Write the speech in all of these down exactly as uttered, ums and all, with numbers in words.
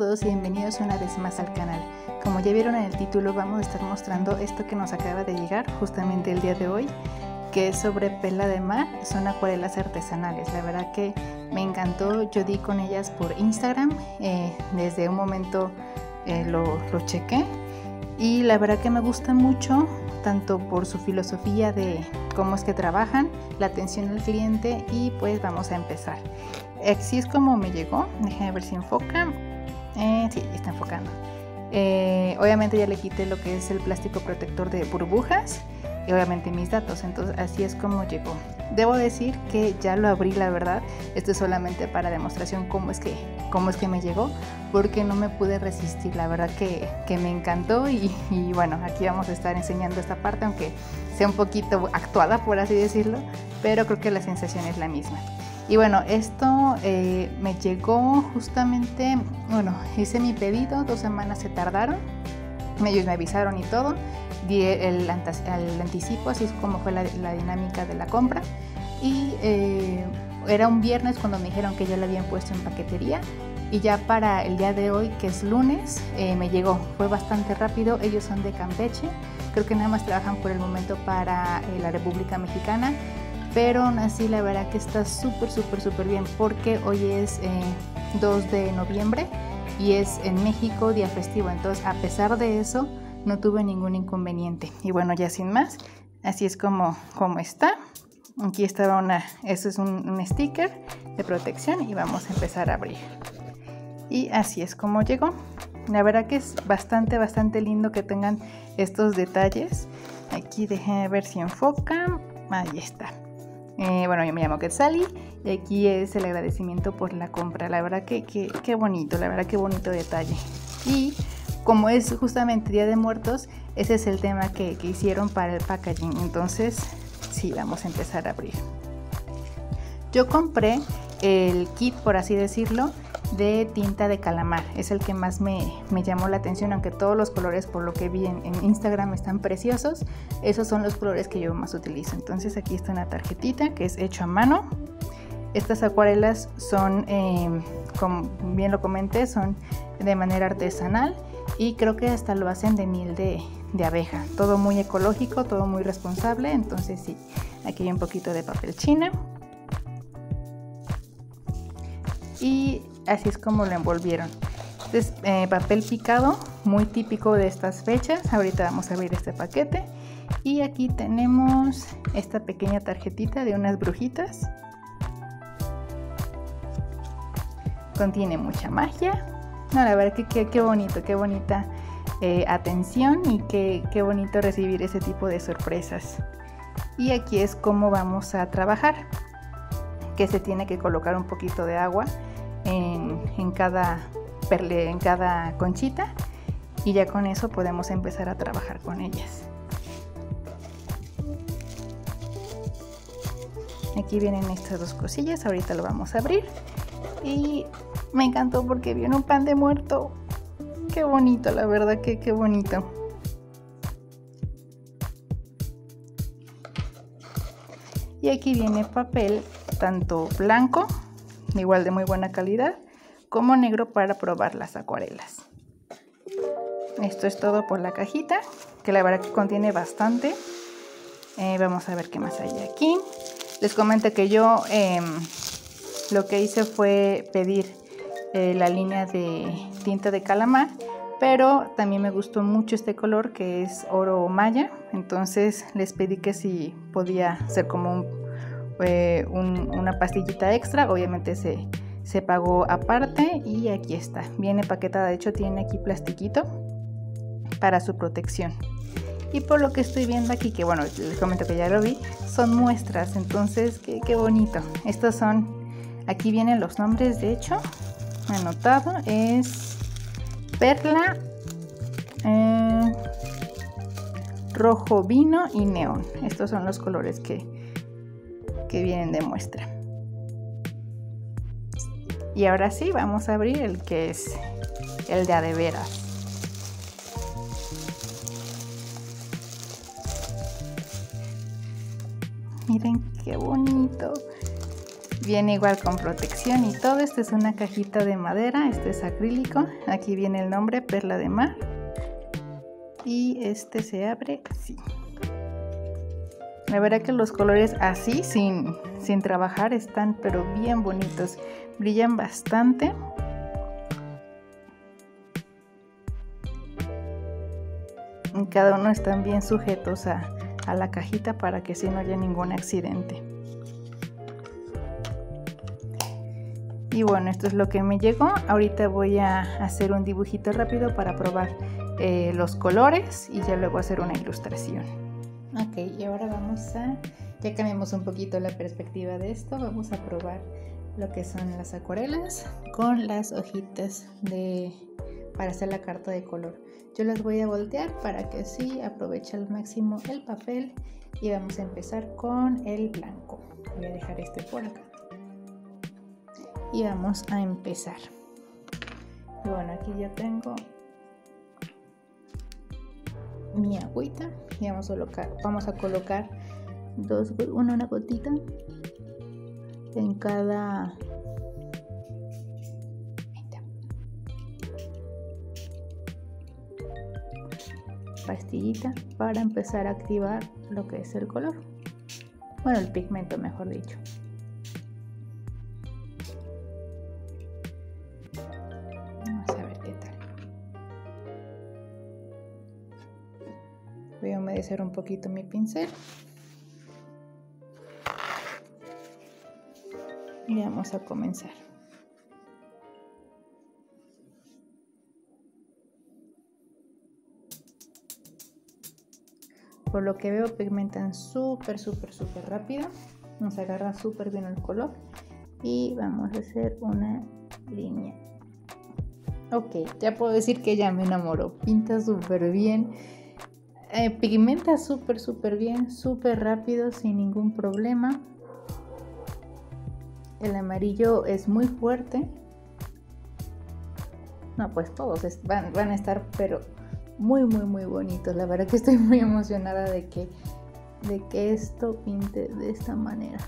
todos y bienvenidos una vez más al canal. Como ya vieron en el título, vamos a estar mostrando esto que nos acaba de llegar justamente el día de hoy, que es sobre Perla de Mar. Son acuarelas artesanales. La verdad que me encantó. Yo di con ellas por Instagram, eh, desde un momento eh, lo, lo chequé y la verdad que me gustan mucho, tanto por su filosofía de cómo es que trabajan, la atención al cliente, y pues vamos a empezar. Así es como me llegó. Déjenme ver si enfoca. Eh, sí, está enfocando. Eh, obviamente ya le quité lo que es el plástico protector de burbujas y obviamente mis datos. Entonces así es como llegó. Debo decir que ya lo abrí, la verdad. Esto es solamente para demostración cómo es que, cómo es que me llegó, porque no me pude resistir. La verdad que, que me encantó y, y bueno, aquí vamos a estar enseñando esta parte, aunque sea un poquito actuada, por así decirlo, pero creo que la sensación es la misma. Y bueno, esto eh, me llegó justamente, bueno, hice mi pedido, dos semanas se tardaron, ellos me avisaron y todo, di el, el anticipo, así es como fue la, la dinámica de la compra. Y eh, era un viernes cuando me dijeron que ya lo habían puesto en paquetería, y ya para el día de hoy, que es lunes, eh, me llegó. Fue bastante rápido. Ellos son de Campeche, creo que nada más trabajan por el momento para eh, la República Mexicana, pero aún así la verdad que está súper súper súper bien, porque hoy es eh, dos de noviembre y es en México día festivo. Entonces, a pesar de eso, no tuve ningún inconveniente. Y bueno, ya sin más, así es como, como está. Aquí estaba una, eso es un, un sticker de protección, y vamos a empezar a abrir. Y así es como llegó. La verdad que es bastante bastante lindo que tengan estos detalles. Aquí déjenme ver si enfoca. Ahí está. Eh, bueno, yo me llamo Quetzali y aquí es el agradecimiento por la compra. La verdad que, que, que bonito, la verdad que bonito detalle. Y como es justamente Día de Muertos, ese es el tema que, que hicieron para el packaging. Entonces, sí, vamos a empezar a abrir. Yo compré el kit, por así decirlo, de tinta de calamar. Es el que más me, me llamó la atención, aunque todos los colores, por lo que vi en, en Instagram, están preciosos. Esos son los colores que yo más utilizo. Entonces aquí está una tarjetita que es hecho a mano. Estas acuarelas son, eh, como bien lo comenté, son de manera artesanal, y creo que hasta lo hacen de miel de, de abeja. Todo muy ecológico, todo muy responsable. Entonces sí, aquí hay un poquito de papel china. Y así es como lo envolvieron. Este es eh, papel picado, muy típico de estas fechas. Ahorita vamos a abrir este paquete. Y aquí tenemos esta pequeña tarjetita de unas brujitas. Contiene mucha magia. No, la verdad que qué, qué bonito, qué bonita eh, atención, y qué, qué bonito recibir ese tipo de sorpresas. Y aquí es como vamos a trabajar, que se tiene que colocar un poquito de agua en, en, cada, perle, en cada conchita, y ya con eso podemos empezar a trabajar con ellas. Aquí vienen estas dos cosillas, ahorita lo vamos a abrir. Y me encantó porque viene un pan de muerto. Qué bonito, la verdad que qué bonito. Y aquí viene papel tanto blanco, igual de muy buena calidad, como negro para probar las acuarelas. Esto es todo por la cajita, que la verdad que contiene bastante. Eh, vamos a ver qué más hay aquí. Les comento que yo eh, lo que hice fue pedir eh, la línea de tinta de calamar, pero también me gustó mucho este color, que es oro maya. Entonces les pedí que si podía ser como un Eh, un, una pastillita extra. Obviamente se, se pagó aparte, y aquí está, viene paquetada. De hecho tiene aquí plastiquito para su protección. Y por lo que estoy viendo aquí, que bueno, les comento que ya lo vi, son muestras. Entonces qué, qué bonito. Estos son, aquí vienen los nombres, de hecho anotado, es perla, eh, rojo vino y neón. Estos son los colores que que vienen de muestra. Y ahora sí, vamos a abrir el que es el de a de veras. Miren qué bonito. Viene igual con protección y todo. Esta es una cajita de madera, este es acrílico. Aquí viene el nombre, Perla de Mar. Y este se abre así. La verdad que los colores así, sin, sin trabajar, están pero bien bonitos. Brillan bastante. Cada uno están bien sujetos a, a la cajita para que así no haya ningún accidente. Y bueno, esto es lo que me llegó. Ahorita voy a hacer un dibujito rápido para probar eh, los colores y ya luego hacer una ilustración. Ok, y ahora vamos a, ya cambiamos un poquito la perspectiva de esto, vamos a probar lo que son las acuarelas con las hojitas de, para hacer la carta de color. Yo las voy a voltear para que así aproveche al máximo el papel y vamos a empezar con el blanco. Voy a dejar este por acá. Y vamos a empezar. Y bueno, aquí ya tengo mi agüita y vamos a colocar, vamos a colocar dos, una, una gotita en cada pastillita para empezar a activar lo que es el color, bueno, el pigmento mejor dicho. Voy a humedecer un poquito mi pincel y vamos a comenzar. Por lo que veo pigmentan súper súper súper rápido, nos agarra súper bien el color y vamos a hacer una línea. Ok, ya puedo decir que ya me enamoró, pinta súper bien. Eh, pigmenta súper súper bien, súper rápido, sin ningún problema. El amarillo es muy fuerte. No, pues todos van, van a estar pero muy muy muy bonitos. La verdad que estoy muy emocionada de que, de que esto pinte de esta manera.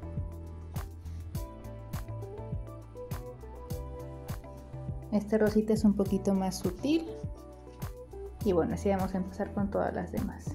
Este rosita es un poquito más sutil. Y bueno, así vamos a empezar con todas las demás.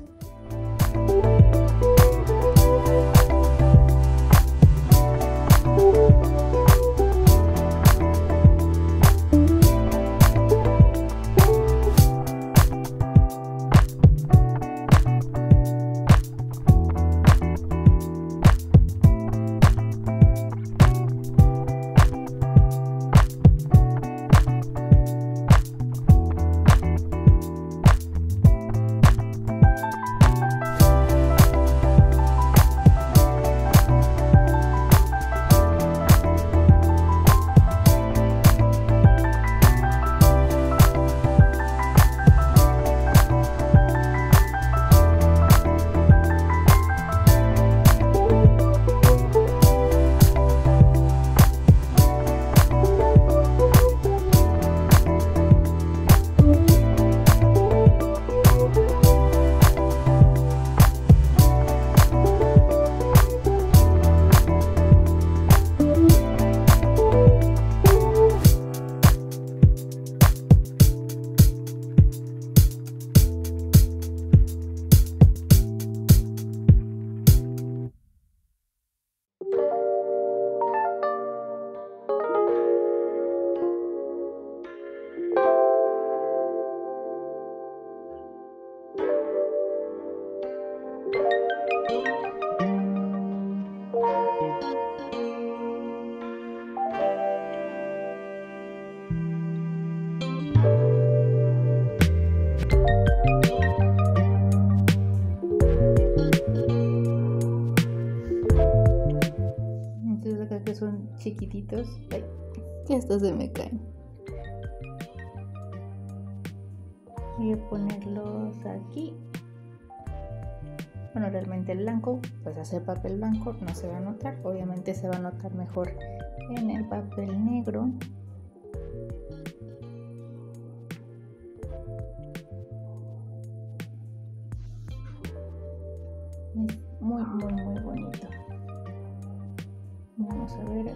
Chiquititos, ay, que estos se me caen. Voy a ponerlos aquí. Bueno, realmente el blanco, pues hacer papel blanco no se va a notar, obviamente se va a notar mejor en el papel negro. Es muy muy muy bonito. Vamos vamos a ver.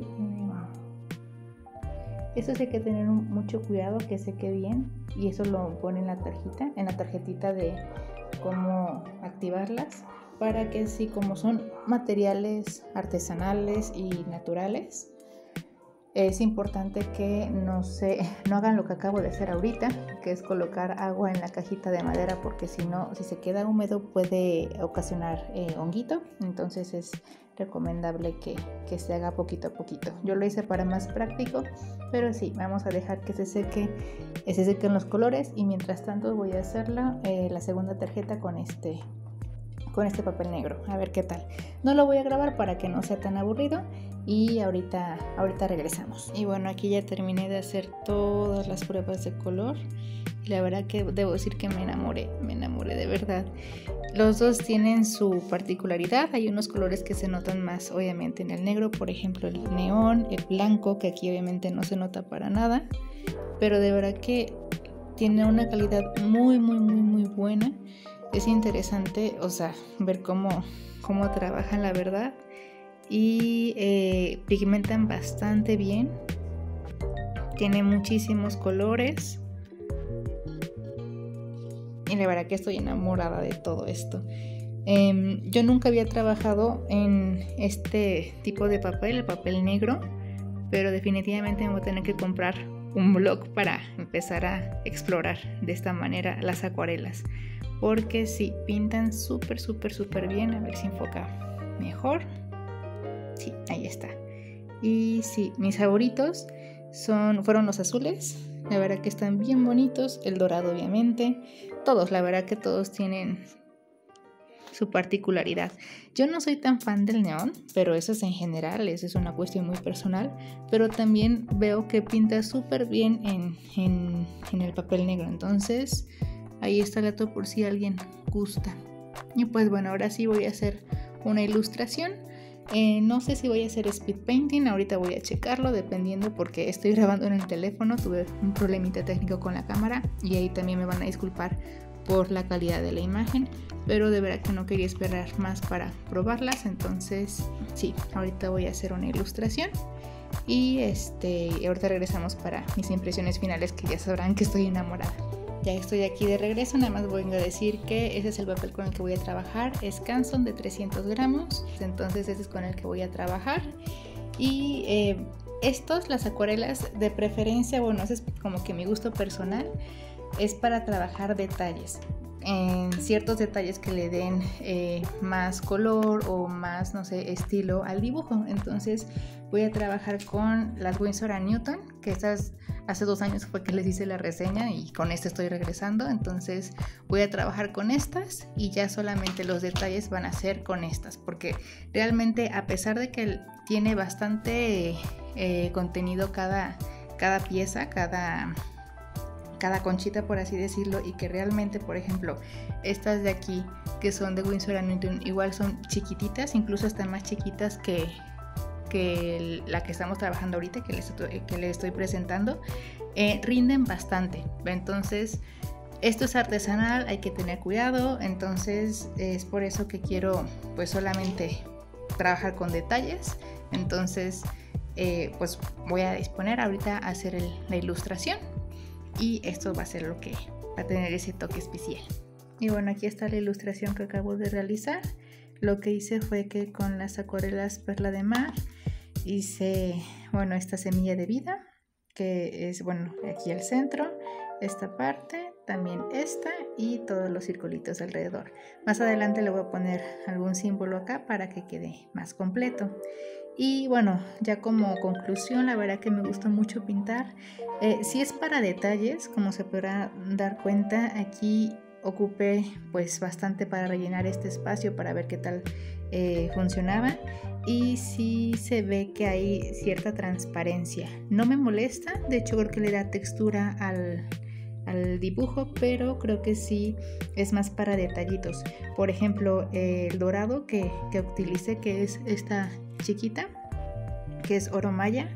Esto sí hay que tener mucho cuidado que seque bien, y eso lo pone en la tarjeta, en la tarjetita de cómo activarlas, para que sí, como son materiales artesanales y naturales, es importante que no, se, no hagan lo que acabo de hacer ahorita, que es colocar agua en la cajita de madera, porque si no, si se queda húmedo puede ocasionar eh, honguito. Entonces es recomendable que, que se haga poquito a poquito. Yo lo hice para más práctico, pero sí, vamos a dejar que se seque, se sequen los colores, y mientras tanto voy a hacerla eh, la segunda tarjeta con este con este papel negro, a ver qué tal. No lo voy a grabar para que no sea tan aburrido, y ahorita, ahorita regresamos. Y bueno, aquí ya terminé de hacer todas las pruebas de color, y la verdad que debo decir que me enamoré, me enamoré de verdad. Los dos tienen su particularidad. Hay unos colores que se notan más obviamente en el negro, por ejemplo el neón, el blanco, que aquí obviamente no se nota para nada, pero de verdad que tiene una calidad muy muy muy muy buena. Es interesante, o sea, ver cómo, cómo trabajan, la verdad, y eh, pigmentan bastante bien. Tiene muchísimos colores, y la verdad que estoy enamorada de todo esto. Eh, yo nunca había trabajado en este tipo de papel, el papel negro, pero definitivamente me voy a tener que comprar un blog para empezar a explorar de esta manera las acuarelas, porque sí, pintan súper, súper, súper bien. A ver si enfoca mejor. Sí, ahí está. Y sí, mis favoritos son, fueron los azules. La verdad que están bien bonitos. El dorado, obviamente. Todos, la verdad que todos tienen su particularidad. Yo no soy tan fan del neón, pero eso es en general, eso es una cuestión muy personal. Pero también veo que pinta súper bien en, en, en el papel negro. Entonces ahí está el dato por si alguien gusta. Y pues bueno, ahora sí voy a hacer una ilustración. Eh, no sé si voy a hacer speed painting, ahorita voy a checarlo dependiendo, porque estoy grabando en el teléfono. Tuve un problemita técnico con la cámara, y ahí también me van a disculpar por la calidad de la imagen, pero de verdad que no quería esperar más para probarlas. Entonces sí, ahorita voy a hacer una ilustración, y este, ahorita regresamos para mis impresiones finales, que ya sabrán que estoy enamorada. Ya estoy aquí de regreso, nada más voy a decir que ese es el papel con el que voy a trabajar, es Canson de trescientos gramos, entonces ese es con el que voy a trabajar. Y eh, estos, las acuarelas, de preferencia, bueno, ese es como que mi gusto personal, es para trabajar detalles, en ciertos detalles que le den eh, más color o más, no sé, estilo al dibujo. Entonces voy a trabajar con las Winsor and Newton, que estas hace dos años fue que les hice la reseña, y con esta estoy regresando. Entonces voy a trabajar con estas, y ya solamente los detalles van a ser con estas, porque realmente, a pesar de que tiene bastante eh, contenido cada, cada pieza, cada... cada conchita, por así decirlo, y que realmente, por ejemplo, estas de aquí, que son de Winsor and Newton, igual son chiquititas, incluso están más chiquitas que, que la que estamos trabajando ahorita, que les estoy, que les estoy presentando, eh, rinden bastante. Entonces, esto es artesanal, hay que tener cuidado. Entonces, es por eso que quiero, pues, solamente trabajar con detalles. Entonces, eh, pues, voy a disponer ahorita a hacer el, la ilustración. Y esto va a ser lo que va a tener ese toque especial. Y bueno, aquí está la ilustración que acabo de realizar. Lo que hice fue que con las acuarelas Perla de Mar hice, bueno, esta semilla de vida, que es, bueno, aquí el centro, esta parte, también esta, y todos los circulitos alrededor. Más adelante le voy a poner algún símbolo acá para que quede más completo. Y bueno, ya como conclusión, la verdad que me gusta mucho pintar. Eh, si es para detalles, como se podrá dar cuenta, aquí ocupé pues bastante para rellenar este espacio, para ver qué tal eh, funcionaba. Y sí se ve que hay cierta transparencia. No me molesta, de hecho creo que le da textura al, al dibujo, pero creo que sí es más para detallitos. Por ejemplo, eh, el dorado que, que utilicé, que es esta chiquita, que es oro maya,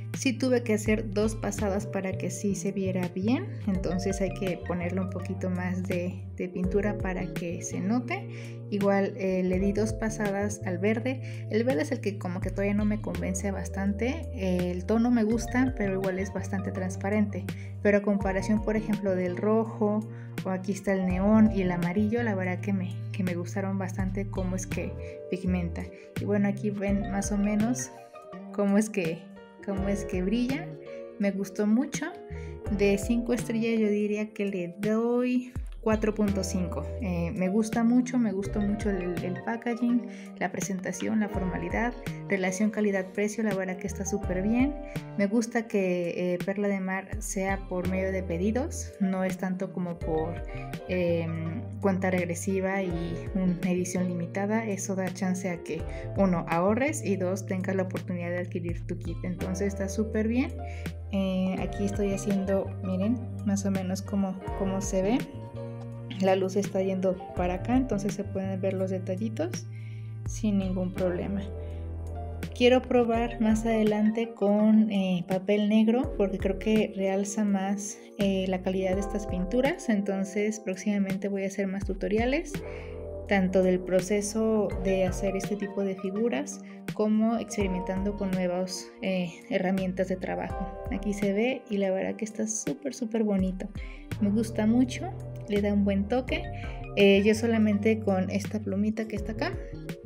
Sí tuve que hacer dos pasadas para que sí se viera bien, entonces hay que ponerle un poquito más de, de pintura para que se note. Igual eh, le di dos pasadas al verde. El verde es el que como que todavía no me convence bastante. Eh, el tono me gusta, pero igual es bastante transparente. Pero a comparación, por ejemplo, del rojo, o aquí está el neón y el amarillo, la verdad que me, que me gustaron bastante cómo es que pigmenta. Y bueno, aquí ven más o menos cómo es que, cómo es que brilla. Me gustó mucho. De cinco estrellas yo diría que le doy cuatro punto cinco. Eh, me gusta mucho, me gustó mucho el, el packaging, la presentación, la formalidad, relación calidad-precio, la verdad que está súper bien. Me gusta que eh, Perla de Mar sea por medio de pedidos, no es tanto como por eh, cuenta regresiva y una edición limitada. Eso da chance a que uno, ahorres y dos, tengas la oportunidad de adquirir tu kit. Entonces está súper bien. Eh, aquí estoy haciendo, miren, más o menos cómo, cómo se ve. La luz está yendo para acá, entonces se pueden ver los detallitos sin ningún problema. Quiero probar más adelante con eh, papel negro porque creo que realza más eh, la calidad de estas pinturas. Entonces próximamente voy a hacer más tutoriales, tanto del proceso de hacer este tipo de figuras como experimentando con nuevas eh, herramientas de trabajo. Aquí se ve y la verdad que está súper súper bonito. Me gusta mucho, le da un buen toque. Eh, yo solamente con esta plumita que está acá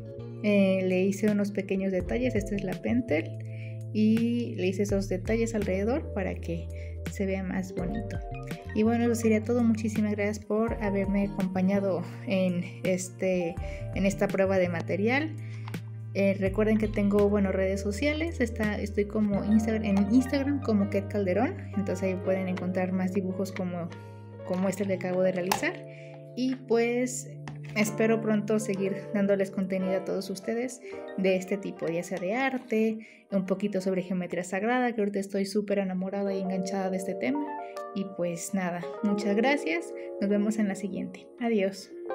eh, le hice unos pequeños detalles. Esta es la Pentel y le hice esos detalles alrededor para que se vea más bonito. Y bueno, eso sería todo. Muchísimas gracias por haberme acompañado en, este, en esta prueba de material. Eh, recuerden que tengo, bueno, redes sociales. Está, estoy como Instagram, en Instagram como Ket Calderón. Entonces ahí pueden encontrar más dibujos como, como este que acabo de realizar. Y pues espero pronto seguir dándoles contenido a todos ustedes de este tipo, ya sea de arte, un poquito sobre geometría sagrada, que ahorita estoy súper enamorada y enganchada de este tema. Y pues nada, muchas gracias. Nos vemos en la siguiente. Adiós.